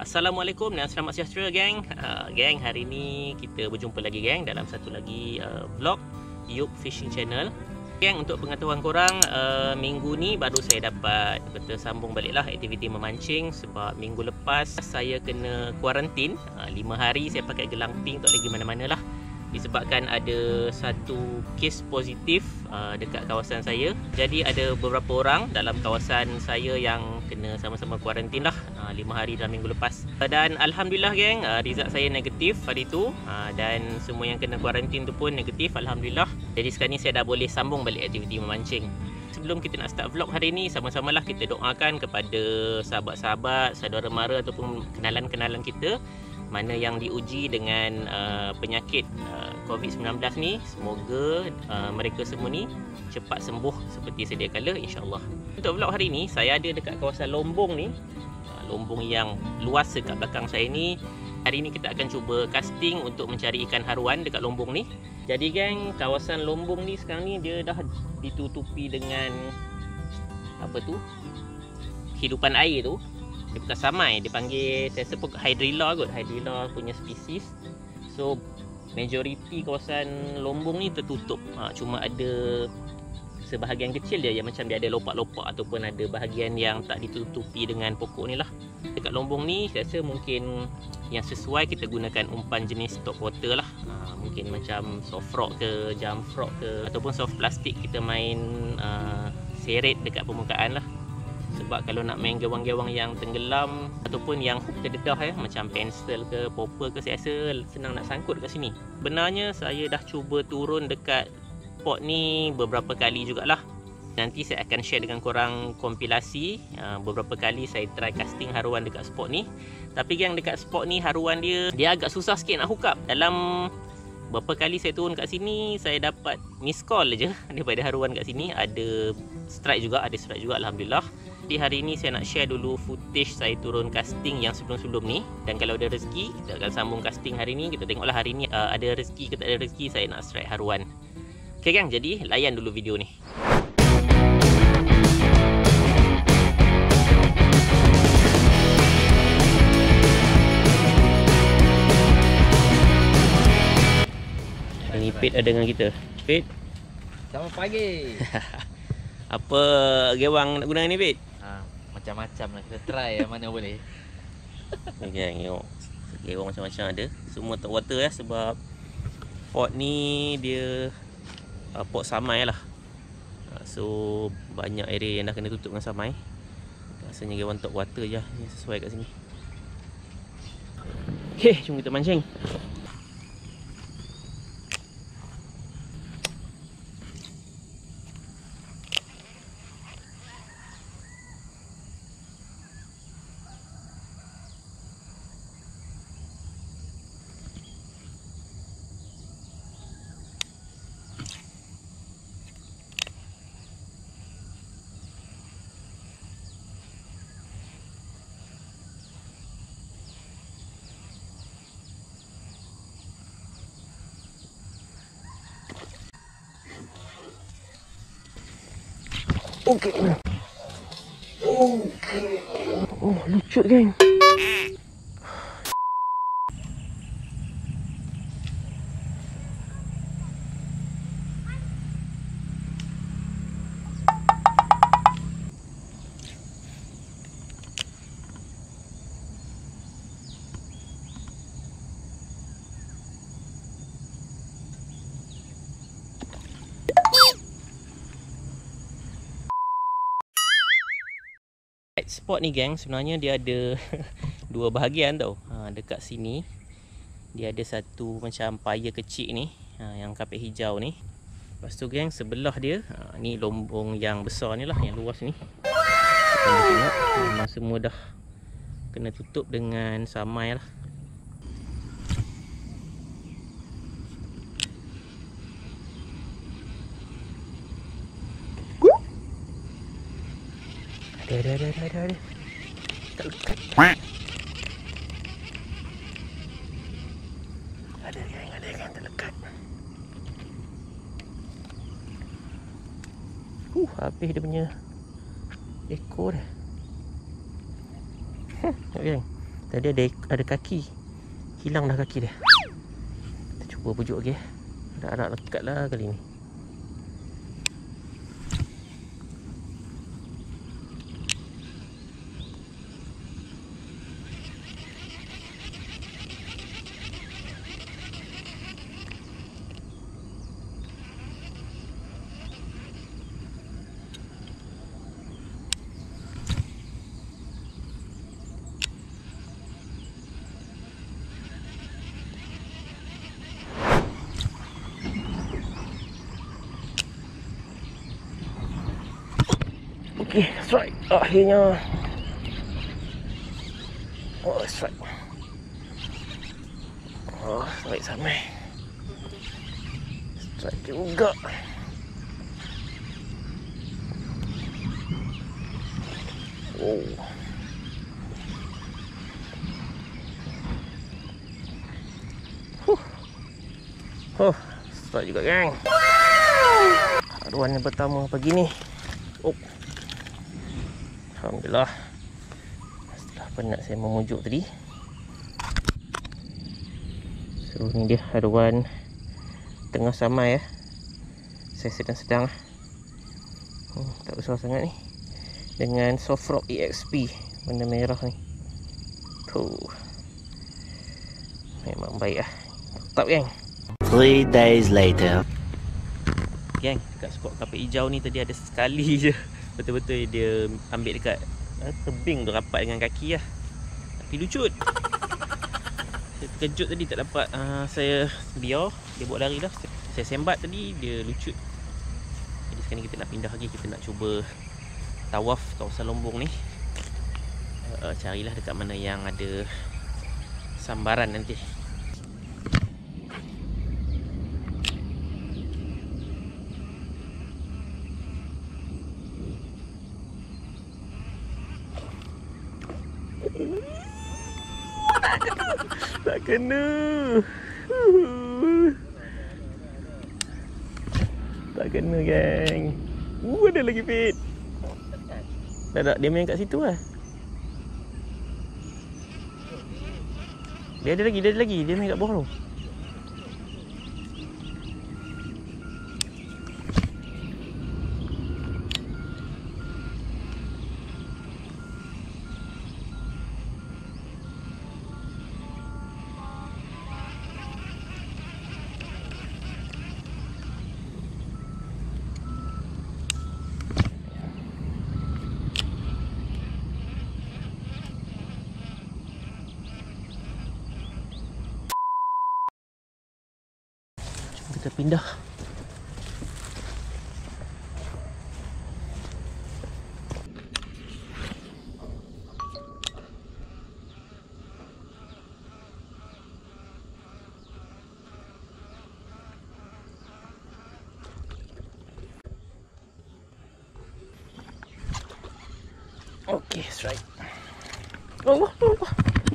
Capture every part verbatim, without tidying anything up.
Assalamualaikum dan selamat sejahtera geng. uh, Geng, hari ni kita berjumpa lagi geng dalam satu lagi uh, vlog Yub Fishing Channel. Geng, untuk pengetahuan korang, uh, minggu ni baru saya dapat bersambung baliklah aktiviti memancing. Sebab minggu lepas saya kena kuarantin uh, lima hari. Saya pakai gelang pink, tak pergi mana-mana lah, disebabkan ada satu kes positif uh, dekat kawasan saya. Jadi ada beberapa orang dalam kawasan saya yang kena sama-sama kuarantin lah uh, lima hari dalam minggu lepas. Uh, dan Alhamdulillah geng, uh, result saya negatif hari tu, uh, dan semua yang kena kuarantin tu pun negatif, Alhamdulillah. Jadi sekarang ni saya dah boleh sambung balik aktiviti memancing. Sebelum kita nak start vlog hari ni, sama-samalah kita doakan kepada sahabat-sahabat, saudara mara ataupun kenalan-kenalan kita mana yang diuji dengan uh, penyakit uh, covid sembilan belas ni. Semoga uh, mereka semua ni cepat sembuh seperti sedia kala, insya-Allah. Untuk vlog hari ni, saya ada dekat kawasan Lombong ni, uh, Lombong yang luas dekat belakang saya ni. Hari ni kita akan cuba casting untuk mencari ikan haruan dekat Lombong ni. Jadi geng, kawasan Lombong ni sekarang ni dia dah ditutupi dengan apa tu, hidupan air tu. Dia bukan samai, dia panggil, saya sebut hydrilla kot, hydrilla punya spesies. So majoriti kawasan Lombong ni tertutup, ha, cuma ada sebahagian kecil dia yang macam dia ada lopak-lopak ataupun ada bahagian yang tak ditutupi dengan pokok ni lah. Dekat Lombong ni saya rasa mungkin yang sesuai kita gunakan umpan jenis top water lah, ha, mungkin macam soft rock ke, jump frog ke, ataupun soft plastik. Kita main uh, seret dekat permukaan lah. Sebab kalau nak main gewang-gewang yang tenggelam ataupun yang hook terdedah ya, macam pensel ke, popper ke, saya rasa senang nak sangkut kat sini. Benarnya saya dah cuba turun dekat spot ni beberapa kali jugalah. Nanti saya akan share dengan korang kompilasi uh, beberapa kali saya try casting haruan dekat spot ni. Tapi yang dekat spot ni haruan dia dia agak susah sikit nak hook up. Dalam berapa kali saya turun kat sini, saya dapat miss call je daripada haruan kat sini. Ada strike juga, ada strike juga, Alhamdulillah. Di hari ini saya nak share dulu footage saya turun casting yang sebelum-sebelum ni. Dan kalau ada rezeki, kita akan sambung casting hari ni. Kita tengoklah hari ni uh, ada rezeki ke tak ada rezeki saya nak strike haruan. Okay gang, jadi layan dulu video ni. Ini Pit ada dengan kita. Pit, selamat pagi. apa gewang nak guna ni Pit? Ha, macam-macam lah, kita try yang mana boleh. Okay, tengok gewang macam-macam ada. Semua top water ya, sebab pot ni dia uh, pot samai lah. uh, So banyak area yang dah kena tutup dengan samai. Rasanya gewang top water je yang sesuai kat sini. Okay, jom kita mancing. Okey. Okey. Oh, lucu geng. Spot ni geng, sebenarnya dia ada dua bahagian tau. Ha, dekat sini dia ada satu macam paya kecil ni, ha, yang kapet hijau ni. Lepas tu geng, sebelah dia, ha, ni Lombong yang besar ni lah, yang luas ni. Kita tengok, memang semua dah kena tutup dengan samai lah. Ada, ada, ada, ada, ada. Tak lekat. Ada geng, ada geng, tak lekat. Uh, habis dia punya ekor dia. Okay. Tadi ada ada kaki. Hilang dah kaki dia. Kita cuba pujuk lagi. Harap-harap lekat lah kali ni. Okay, strike. Akhirnya. Oh, strike. Oh, strike sampai. Strike juga. Oh. Huh. Oh, strike juga, geng. Haruan yang pertama pagi ni. Oh. Alhamdulillah. Setelah penat saya memujuk tadi. So ni dia haruan tengah samai ya. Saya sedang-sedang hmm, tak besar sangat ni. Dengan Soft Rock E X P warna merah ni. Tuh. Memang baik lah. Mantap, geng. Three days later. Geng, dekat spot kapit hijau ni tadi ada sekali je. Betul-betul dia ambil dekat eh, tebing tu rapat dengan kaki lah. Tapi lucut. Saya terkejut tadi tak dapat uh, saya biar dia buat lari lah. Saya sembat tadi dia lucut. Jadi sekarang kita nak pindah lagi. Kita nak cuba tawaf kawasan Lombong ni. uh, Carilah dekat mana yang ada sambaran nanti. Tak kena. Tak kena, geng. Uh, ada lagi fit. Tak tak, dia main kat situ lah. Dia ada lagi, dia ada lagi. Dia main kat bawah tu. Kita pindah. Okey, strike. Allah, Allah.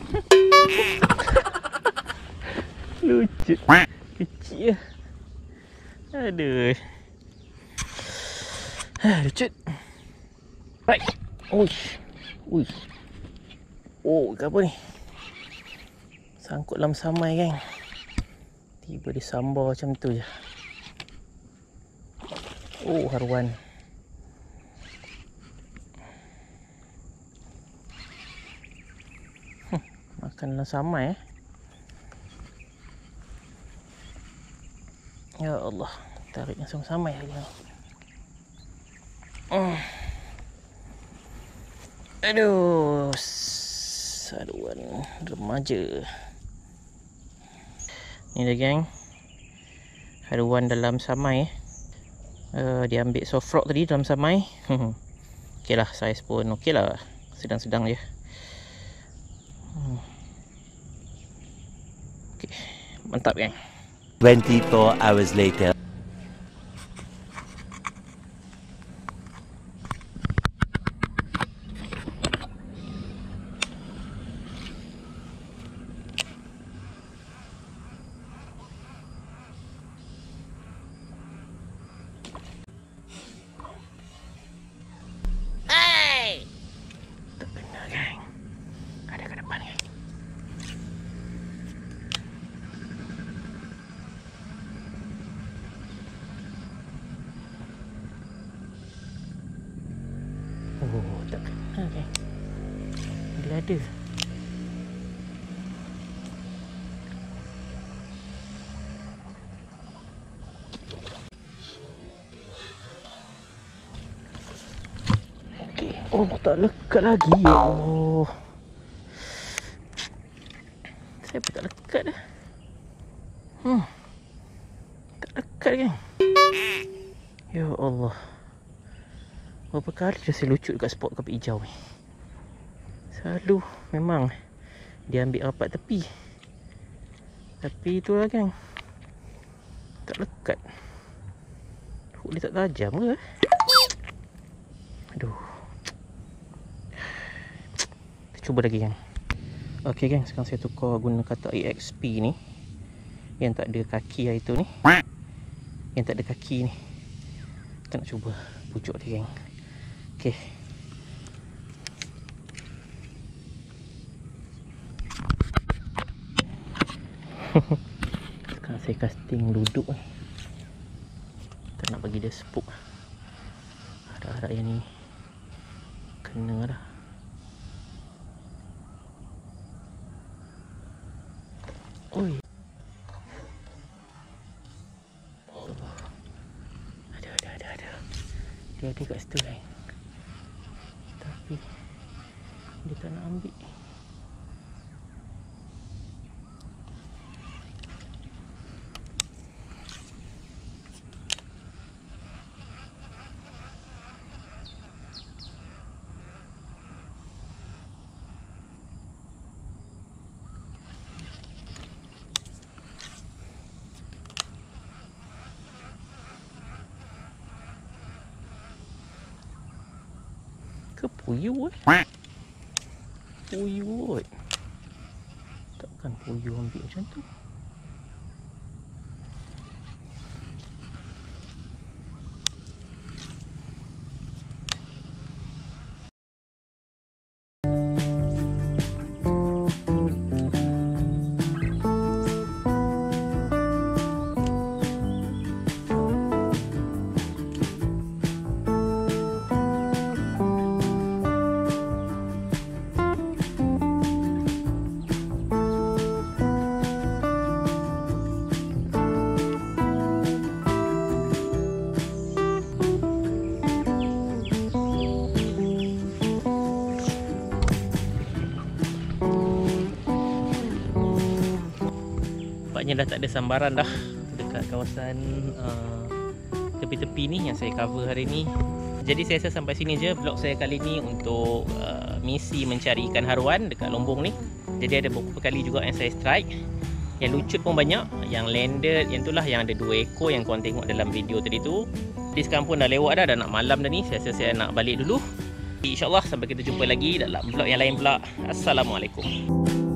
Lucu. Kecil ya. Aduh. Ha, lucut. Baik. Uish. Uish. Oh, ke apa ni? Sangkut dalam samai, geng. Tiba dia sambar macam tu je. Oh, haruan. Hm, makan dalam samai eh. Ya Allah, tarik langsung samai lagi. Hmm. Aduh, saduan remaja. Ni dah, geng. Haruan dalam samai eh. Uh, dia ambil soft rock tadi dalam samai. Okey lah, saiz pun okey lah. Sedang-sedang je. Hmm. Okey, mantap, geng. twenty-four hours later. Hey! Tak kena, geng. Ada ke depan, geng. Okay. Dia ada. Okey. Oh, tak lekat lagi. Oh. Saya pun tak lekat dah. Hmm. Tak lekat kan? Ya Allah. Berapa kali dah saya lucut dekat spot kapit hijau ni. Selalu memang dia ambil rapat tepi. Tapi itulah kan, tak lekat. Hook dia tak tajam ke? Aduh. Kita cuba lagi kan. Okey gang, sekarang saya tukar guna katak A X P ni, yang tak ada kaki hari tu ni. Yang tak ada kaki ni. Kita nak cuba pucuk dia gang. Okey. Sekarang saya casting duduk ni. Tak nak bagi dia spook. Harap-harap yang ni kena dah. Oi. Ada, ada, ada, ada. Dia ada kat situ kan. Tapi dia tak nak ambil. Ke puyuh eh? Puyuh. Takkan puyuh ambil macam tu. Nampaknya dah tak ada sambaran dah dekat kawasan uh, tepi-tepi ni yang saya cover hari ni. Jadi saya rasa sampai sini je vlog saya kali ni untuk uh, misi mencari ikan haruan dekat Lombong ni. Jadi ada beberapa kali juga yang saya strike. Yang lucut pun banyak, yang landed, yang itulah yang ada dua ekor yang korang tengok dalam video tadi tu. Jadi sekarang pun dah lewat dah, dah nak malam dah ni. Saya rasa saya nak balik dulu. InsyaAllah sampai kita jumpa lagi dalam vlog yang lain pula. Assalamualaikum.